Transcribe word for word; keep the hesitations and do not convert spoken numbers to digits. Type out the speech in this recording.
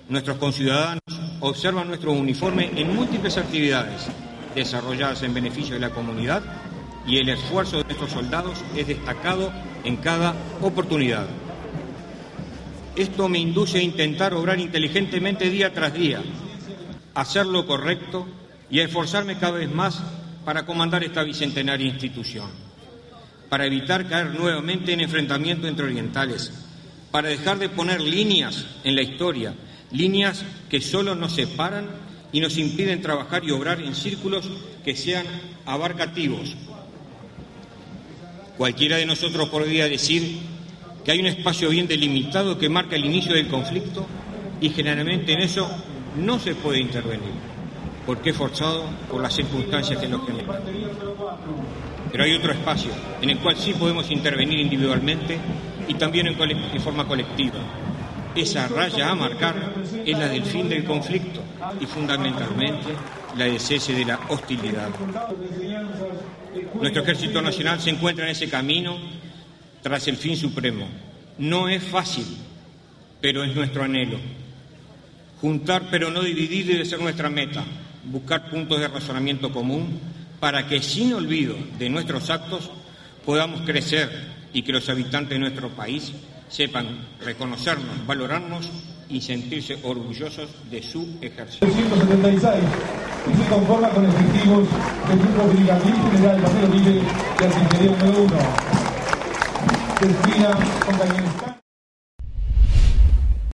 Nuestros conciudadanos observan nuestro uniforme en múltiples actividades desarrolladas en beneficio de la comunidad y el esfuerzo de nuestros soldados es destacado en cada oportunidad. Esto me induce a intentar obrar inteligentemente día tras día, hacer lo correcto y a esforzarme cada vez más para comandar esta bicentenaria institución, para evitar caer nuevamente en enfrentamiento entre orientales, para dejar de poner líneas en la historia, líneas que solo nos separan y nos impiden trabajar y obrar en círculos que sean abarcativos. Cualquiera de nosotros podría decir que hay un espacio bien delimitado que marca el inicio del conflicto y generalmente en eso no se puede intervenir, porque es forzado por las circunstancias que lo generan. Pero hay otro espacio en el cual sí podemos intervenir individualmente y también en, en forma colectiva. Esa raya a marcar es la del fin del conflicto y fundamentalmente la del cese de la hostilidad. Nuestro Ejército Nacional se encuentra en ese camino tras el fin supremo. No es fácil, pero es nuestro anhelo. Juntar pero no dividir debe ser nuestra meta. Buscar puntos de razonamiento común para que sin olvido de nuestros actos podamos crecer y que los habitantes de nuestro país sepan reconocernos, valorarnos y sentirse orgullosos de su ejercicio. ciento setenta y seis y se conforma con efectivos del Grupo Brigadier General Marcelo Vive de Artillería número uno. Termina, compañeros.